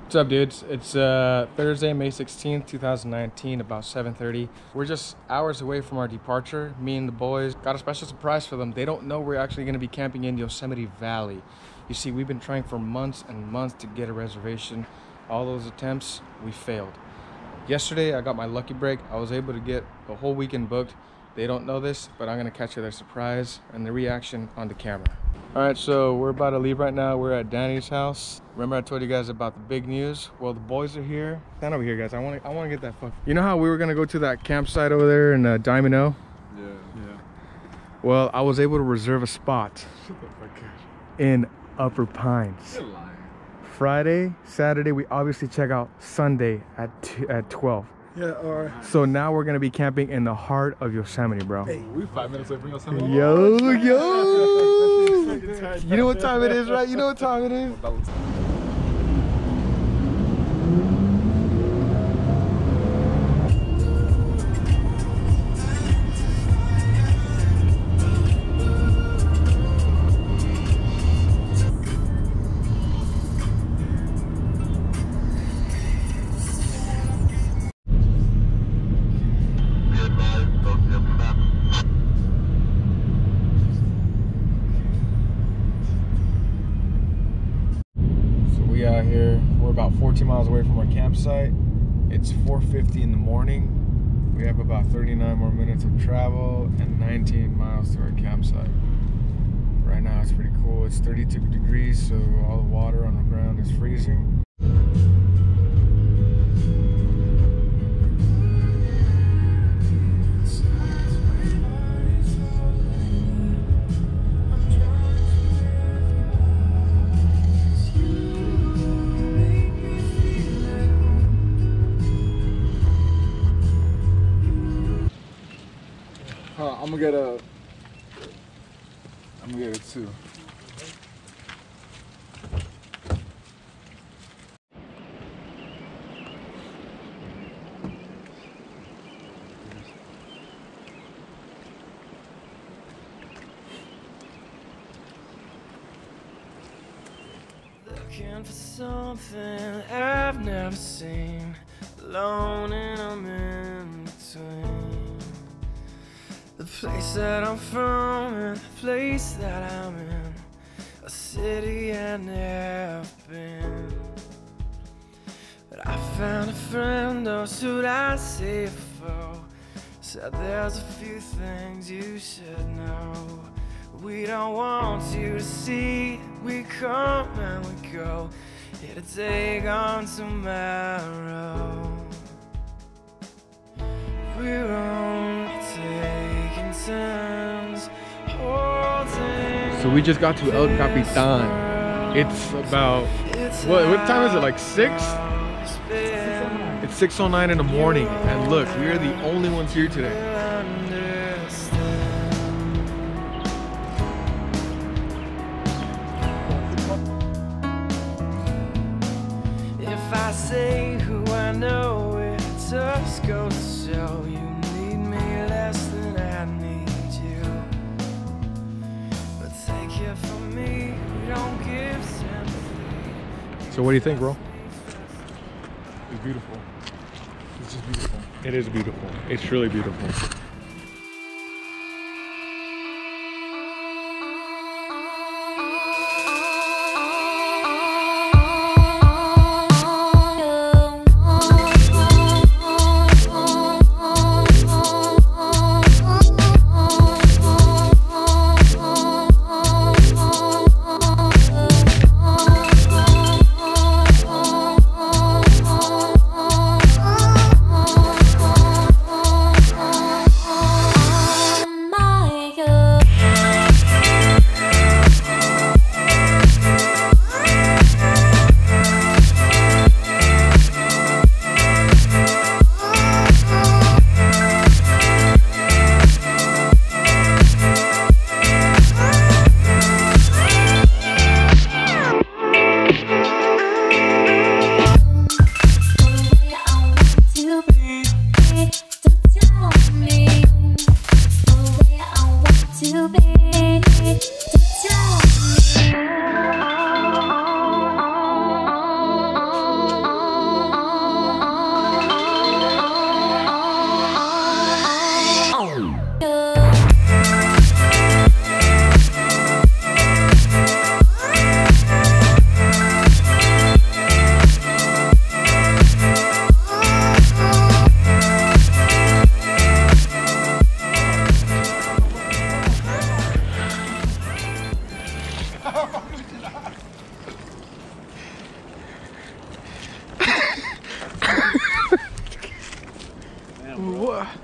What's up, dudes? It's Thursday, May 16th, 2019, about 7:30. We're just hours away from our departure. Me and the boys got a special surprise for them. They don't know we're actually going to be camping in Yosemite Valley. You see, we've been trying for months and months to get a reservation. All those attempts, we failed. Yesterday, I got my lucky break. I was able to get the whole weekend booked. They don't know this, but I'm going to capture their surprise and the reaction on the camera. All right, so we're about to leave right now. We're at Danny's house. Remember I told you guys about the big news? Well, the boys are here. Stand over here, guys. I want to get that fuck. You know how we were gonna go to that campsite over there in Diamond O? Yeah. Well, I was able to reserve a spot in Upper Pines. You're lying. Friday, Saturday, we obviously check out Sunday at 12. Yeah, alright. So now we're gonna be camping in the heart of Yosemite, bro. Hey, we 5 minutes away from Yosemite. Yo. You know what time it is, right? You know what time it is? We out here, we're about 14 miles away from our campsite. It's 4:50 in the morning. We have about 39 more minutes of travel and 19 miles to our campsite. Right now it's pretty cool. It's 32 degrees, so all the water on the ground is freezing. I'm gonna get it too. Looking for something I've never seen, alone and I'm in between the place that I'm from and the place that I'm in, a city I've never been. But I found a friend, or should I say a foe, said there's a few things you should know. We don't want you to see, we come and we go, here to take on tomorrow. We're only taking turns holding. So we just got to El Capitan. It's about, what time is it, like 6? It's 6:09 in the morning, and look, we are the only ones here today. If I say who I know, it just goes to show you need me less than I need you. But take it from me, we don't give sympathy. So what do you think, bro? It's beautiful. It's just beautiful. It is beautiful. It's really beautiful.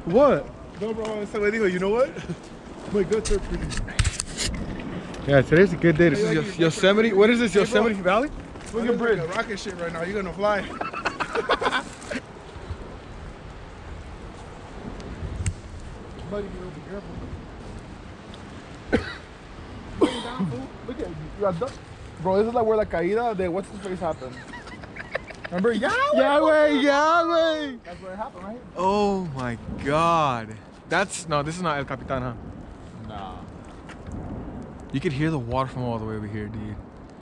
What? No, bro. Ese güey dijo, you know what? My guts are pretty. Yeah, today's a good day. This Hey, is like Yosemite. What is this? Hey, bro. Yosemite Valley? Look at bridge. Like a rocket ship right now. You're gonna fly. Buddy, you be careful. Down, fool. Look at you. You got duck. Bro, this is like where la caída de what's his face happened. Remember? Yahweh! Yahweh! That's where it happened, right? Oh my God. No, this is not El Capitan, huh? Nah. You could hear the water from all the way over here, dude.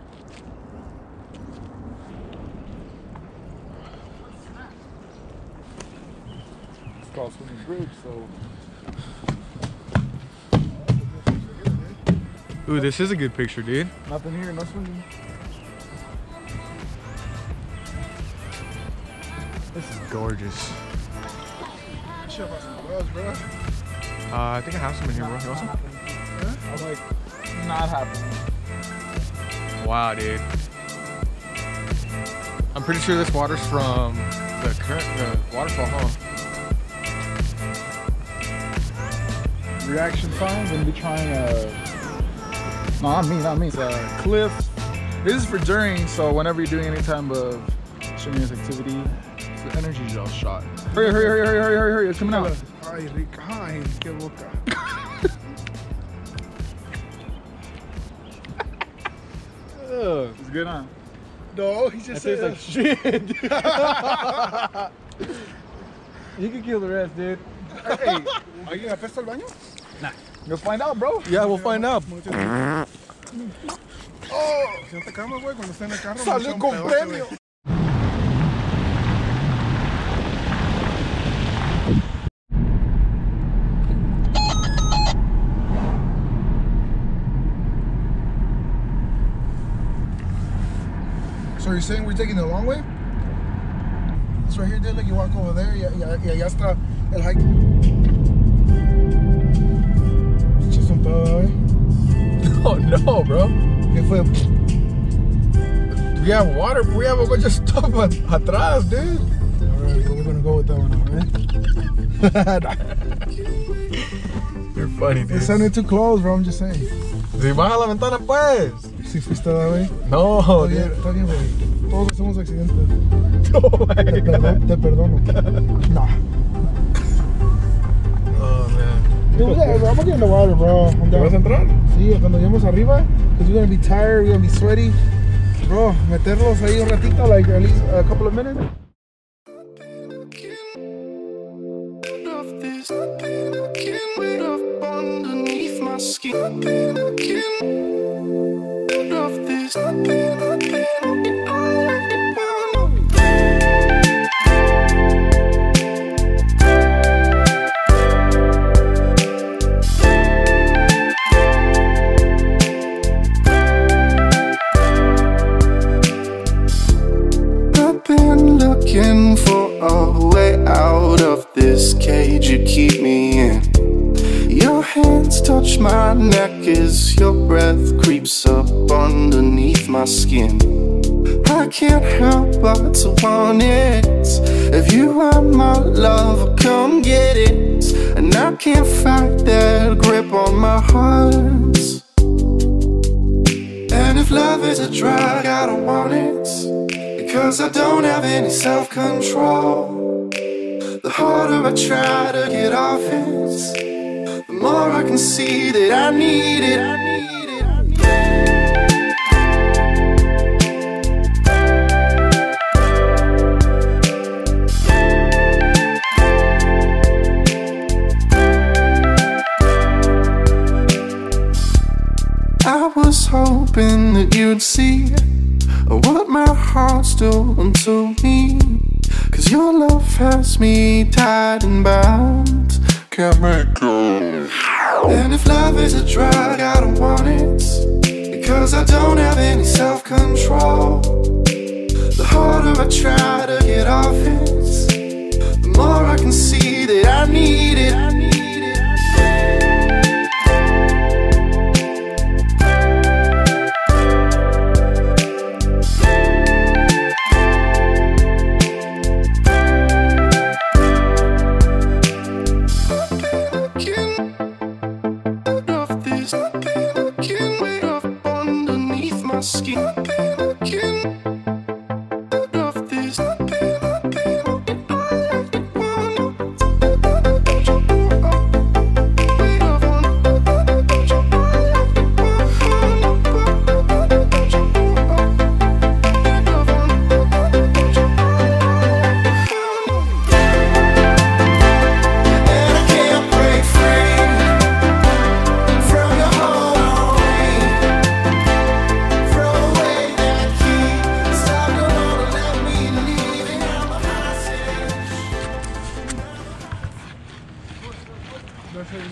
It's called Swimming Bridge, so. Ooh, this is a good picture, dude. Nothing here, no swimming. This is gorgeous. Shit about some gloves, bro. I think I have some in here, bro. You want some? Huh? I'm like, not happening. Wow, dude. I'm pretty sure this water's from the waterfall, huh? Reaction time, gonna be trying no, not me. It's a cliff. This is for during, so whenever you're doing any type of strenuous activity, the energy's all shot. Hurry, it's coming out. Ay, rica, ay, qué boca. It's good, huh? No, he just said like shit. You can kill the rest, dude. Hey, are you gonna pest al baño? Nah. You'll find out, bro. Yeah, we'll find out. Oh, si no te calmas, güey, cuando esté en el carro. Salió con premio. So you're saying we're taking the long way? It's right here, dude. Like you walk over there, ya está el hike. Just un pedo, eh? Oh no, bro. ¿Qué fue? We have water, but we have a bunch of stuff atrás, dude. Alright, we're gonna go with that one, alright? You're funny, dude. It sounded too close, bro. I'm just saying. Si baja la ventana, pues. Si fuiste that way. No, dude. Está bien, güey. Todos hacemos accidentes. No way. Te perdono. Nah. Oh, man. Dude, yeah, bro, I'm gonna get in the water, bro. ¿Te vas a entrar? Sí, cuando lleguemos arriba, because we're gonna be tired, we're gonna be sweaty. Bro, meterlos ahí un ratito, like at least a couple of minutes. Underneath my skin, looking for a way out of this cage you keep me in. Your hands touch my neck as your breath creeps up underneath my skin. I can't help but to want it. If you are my love, come get it. And I can't fight that grip on my heart. And if love is a drug, I don't want it. Because I don't have any self-control. The harder I try to get off it, the more I can see that I need it. I was hoping that you'd see what my heart's doing to me. Cause your love has me tied and bound, can't make go. And if love is a drug, I don't want it. Because I don't have any self-control. The harder I try to get off it, the more I can see that I need it.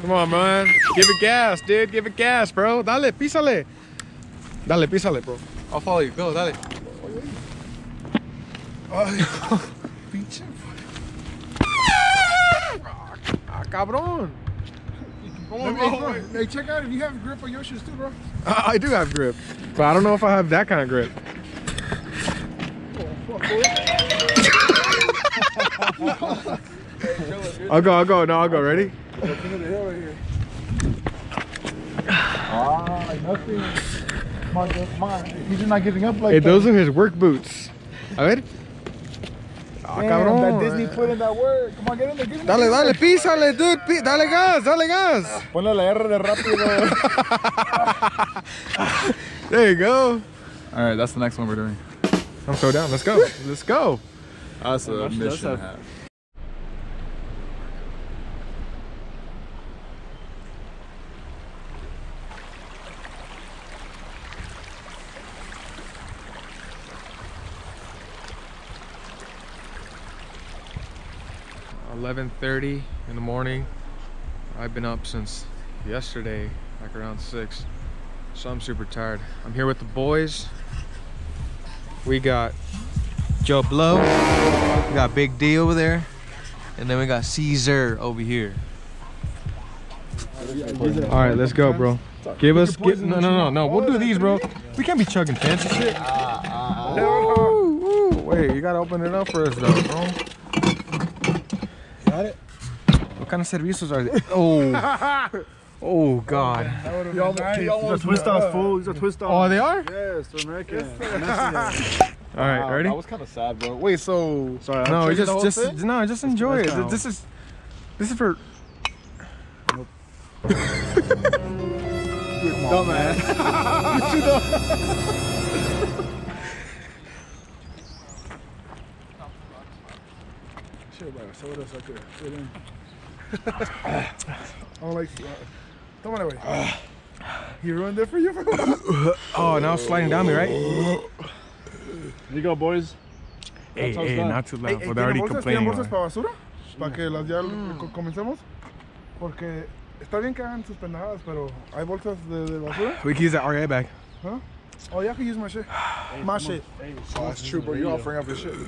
Come on, man. Give it gas, dude. Give it gas, bro. Dale, písale. Dale, písale, bro. I'll follow you. Go, dale. Pinche. Ah, cabrón. Come on, bro. Hey, check out if you have grip on your shoes too, bro. I do have grip, but I don't know if I have that kind of grip. I'll go. No, I'll go. Ready? Nothing. Come on. He's just not giving up like Hey, that. those are his work boots. A ver. Ah, Damn, cabrón. that Disney put in that word. Come on, get in there. Get in Dale, there. dale, písale, dude. Dale gas, dale gas. Ponle la R de rápido. There you go. All right, that's the next one we're doing. I'm so down. Let's go. Let's go. That's a mission to have. $11:30 in the morning. I've been up since yesterday, like around 6. So I'm super tired. I'm here with the boys. We got Joe Blow. We got Big D over there. And then we got Caesar over here. All right, let's go, bro. No. We'll do these, bro. We can't be chugging fancy shit. Wait, you gotta open it up for us, though, bro. Got it? What kind of servicios are they? Oh, oh God. These are twist offs, fool. These are twist offs. Oh, they are? Yes, they're American. All right, ready? That was kind of sad, bro. Wait, so sorry. No, just just enjoy it. This is for. Dumbass. Shit, bro. So what else I could fit in? I don't like. Come on, away. He ruined it for you, bro. Oh, now it's sliding down me, right? Here you go, boys. Hey, not too loud. Hey, They're already ¿tienen complaining. bolsas para basura? Para que las ya comencemos. Porque está bien que hagan sus pendejadas, pero hay bolsas de basura. We can use that RA bag. Huh? Oh, yeah, I can use my shit. My shit. Oh, that's true, bro. You're offering up your shit.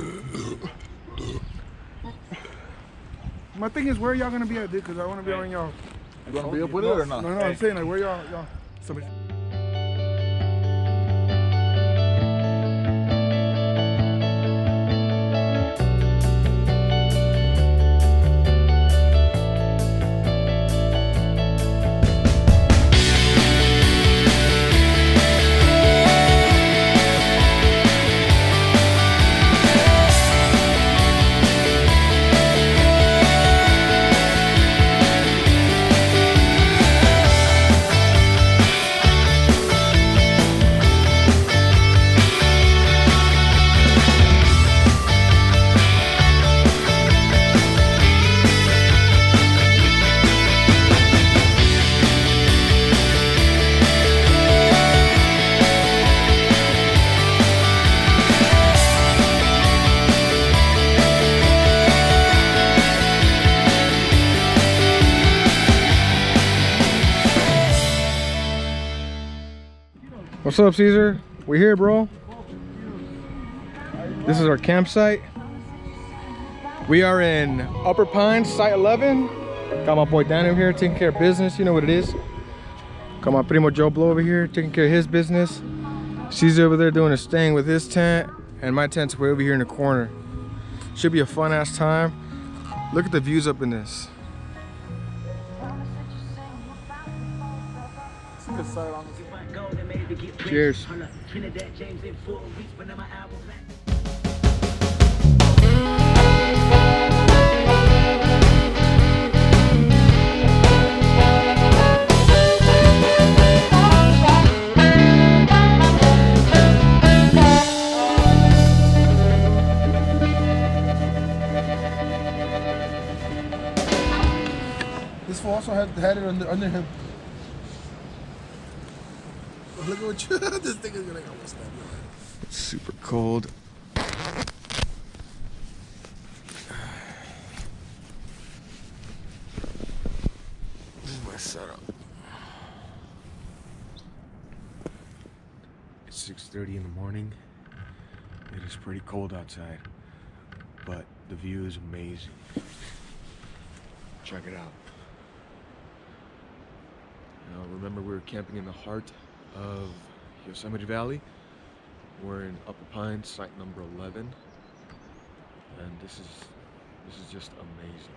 My thing is, where y'all gonna be at, dude? Because I want to be around y'all. You want to be up with it or not? No, I'm saying, like, where y'all? Somebody. What's up, Caesar? We're here, bro. This is our campsite. We are in Upper Pines, Site 11. Got my boy Daniel here taking care of business. You know what it is. Got my primo Joe Blow over here taking care of his business. Caesar over there doing his thing with his tent. And my tent's way over here in the corner. Should be a fun ass time. Look at the views up in this. Cheers. This fool also had it under him. Look at what you. This thing is gonna go. It's super cold. This is my 6:30 in the morning. It is pretty cold outside, but the view is amazing. Check it out. Now, remember, we were camping in the heart of Yosemite Valley. We're in Upper Pines, site number 11, and this is just amazing.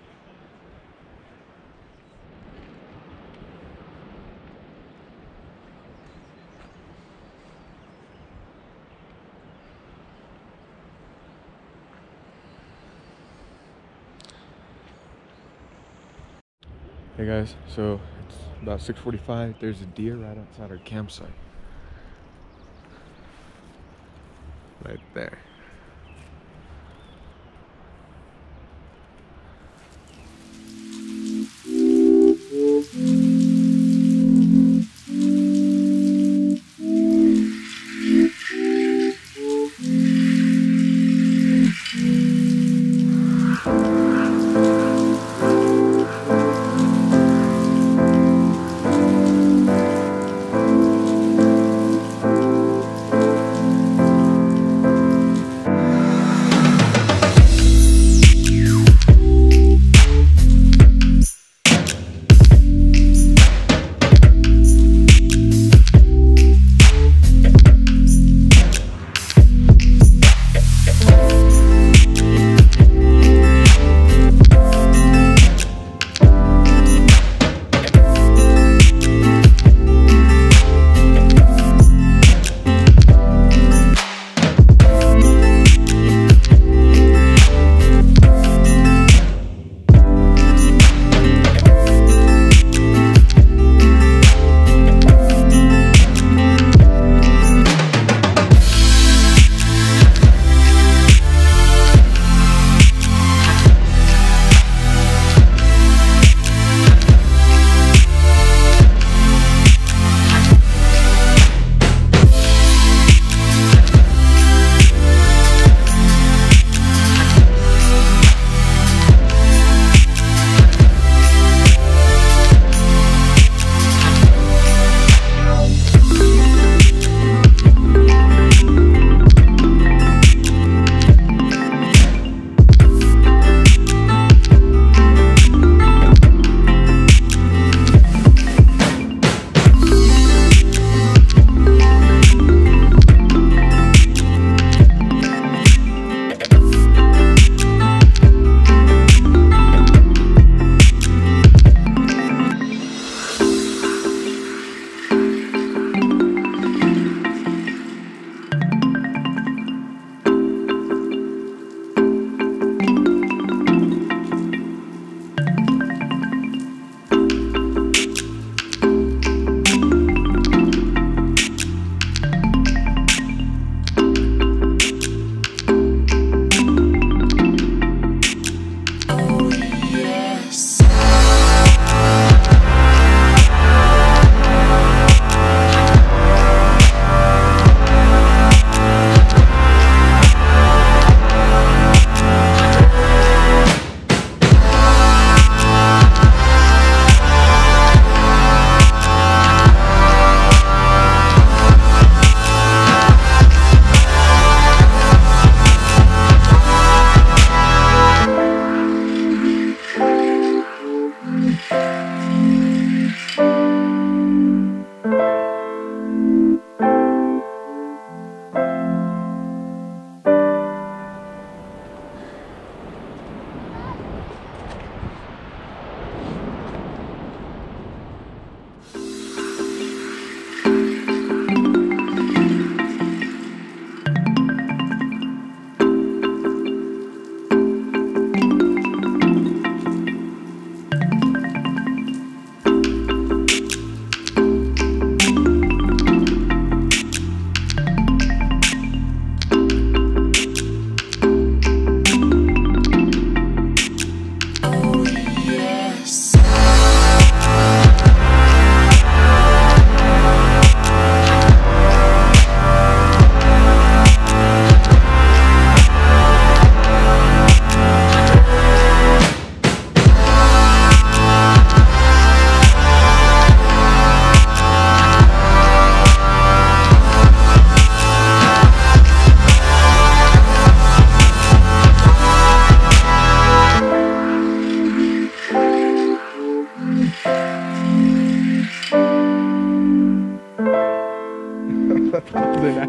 Hey guys, so it's about 6:45. There's a deer right outside our campsite. Right there.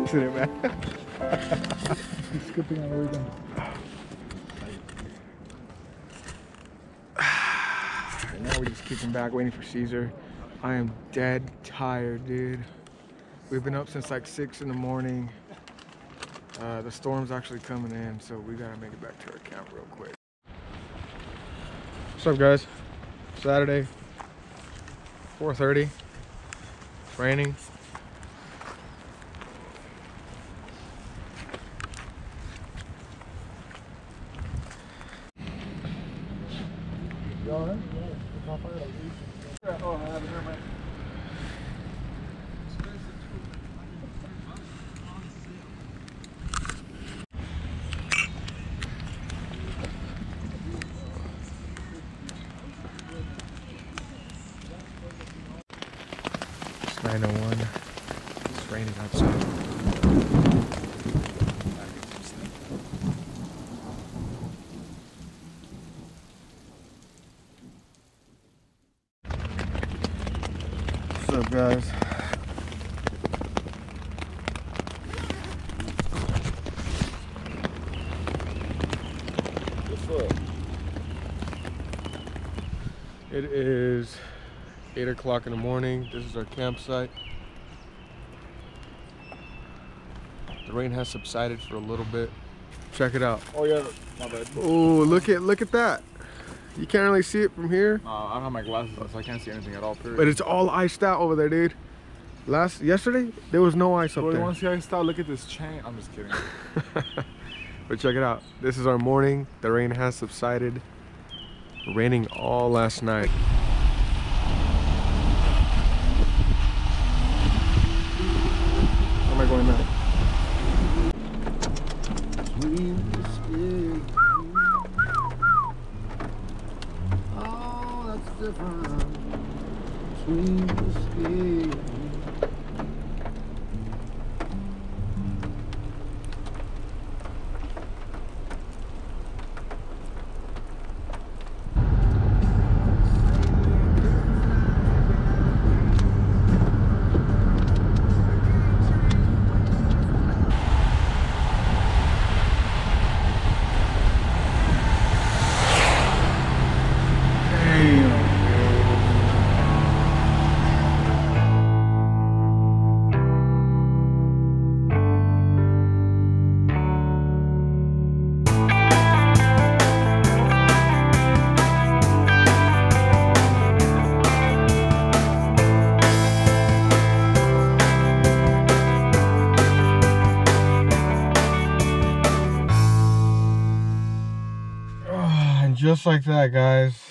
accident, man. He's skipping on the way down. And now we're just kicking back, waiting for Caesar. I am dead tired, dude. We've been up since like 6 in the morning. The storm's actually coming in, so we gotta make it back to our camp real quick. What's up, guys? Saturday, 4:30. It's raining. You alright? Oh, I haven't heard my. It's 9:01. It's raining outside. What's up, guys? What's up? It is 8 o'clock in the morning. This is our campsite. The rain has subsided for a little bit. Check it out. Oh yeah, my bad. Oh, look at that. You can't really see it from here, I don't have my glasses on, so I can't see anything at all. Period. but it's all iced out over there, dude. Yesterday, there was no ice up So you there. want to see how I style? Look at this chain. I'm just kidding. But check it out. This is our morning. The rain has subsided. Raining all last night. Where am I going now? Oh, that's different. Between the sea. Just like that, guys,